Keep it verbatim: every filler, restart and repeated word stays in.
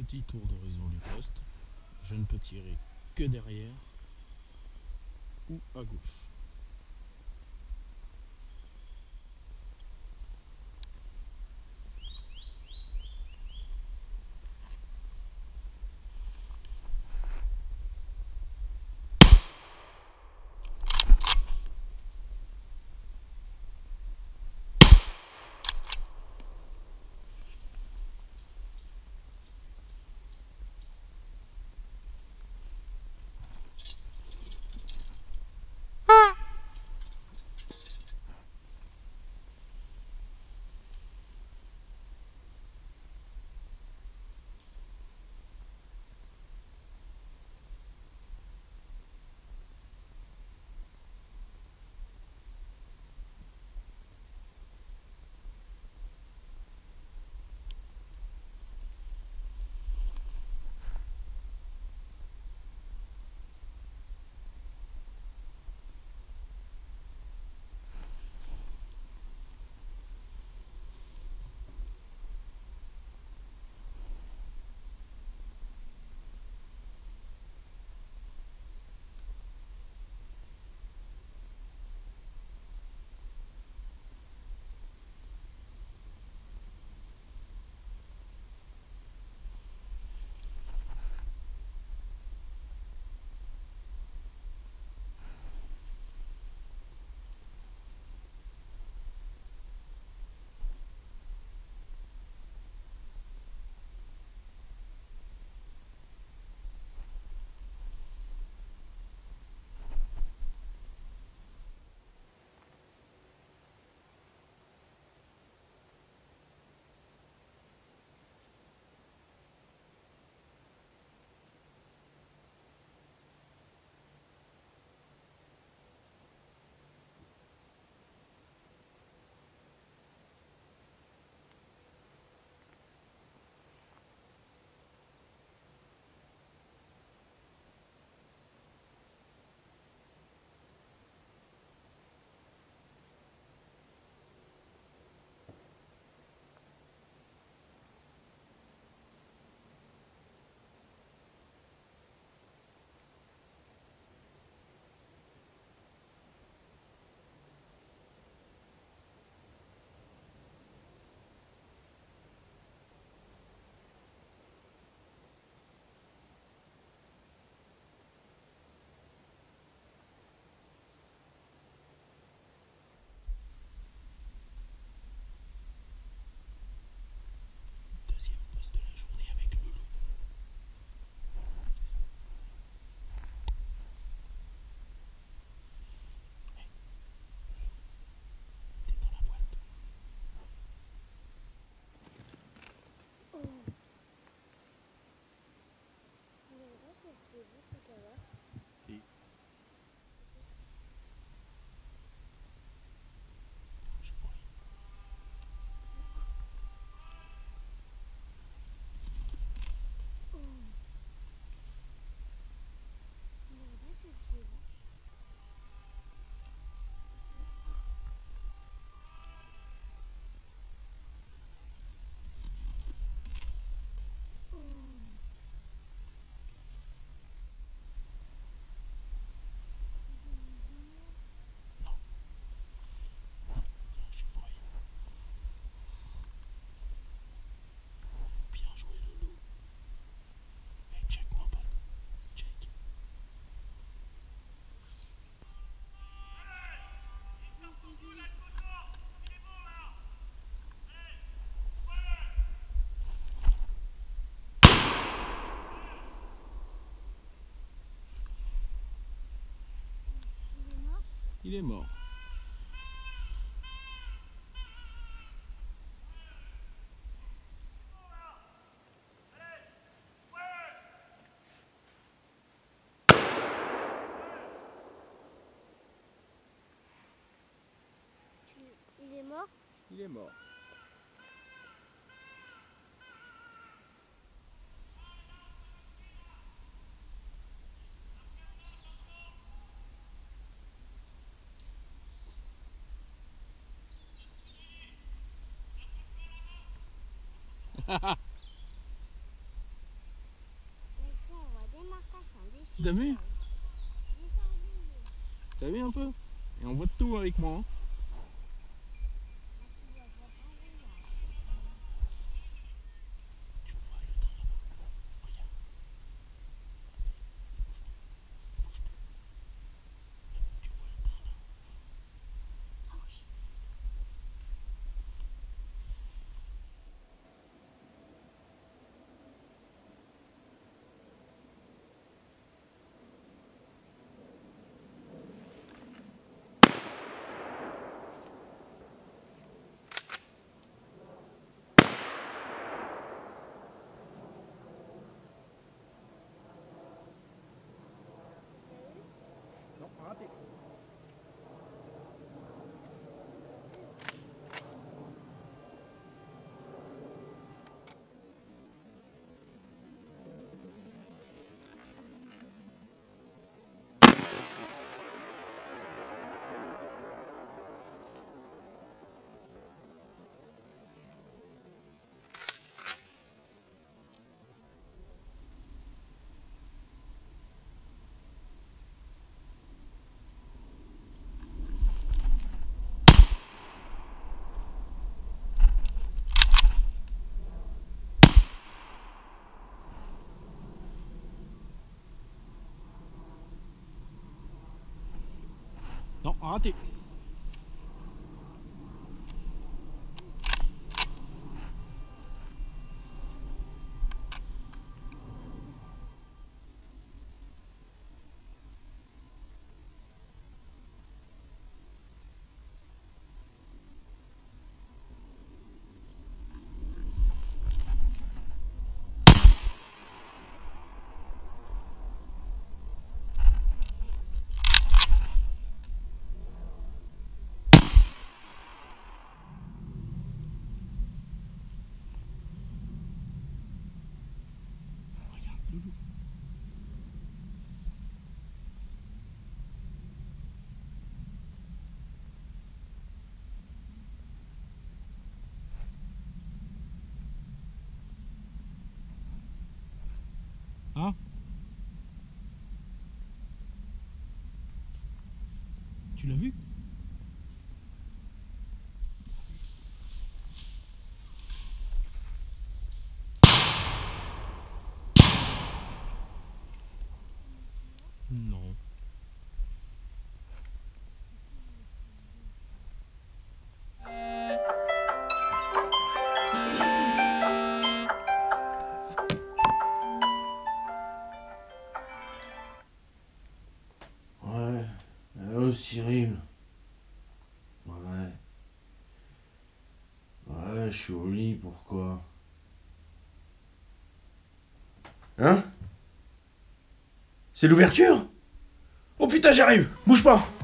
petit tour d'horizon du poste. Je ne peux tirer que derrière ou à gauche. Deuxième poste de la journée avec Loulou. C'est ça. Hey, t'es dans la boîte. Oh. Il est vrai que j'ai vu tout à l'heure. Si. Je vois rien. Oh. Il est vrai que j'ai vu. Oh. Non. C'est un chevreuil. Bien joué, Loulou. Hey, check mon pote. Check. Il est mort. Il est mort. Il est mort. Il est mort. T'as vu? T'as vu un peu? Et on voit tout avec moi. Hein. Non, raté. Non, raté. Regarde, Loulou. Hein? Tu l'as vu? Non. Ouais. Allô, Cyril. Ouais. Ouais, je suis au lit, pourquoi? Hein? C'est l'ouverture? Oh putain, j'arrive! Bouge pas!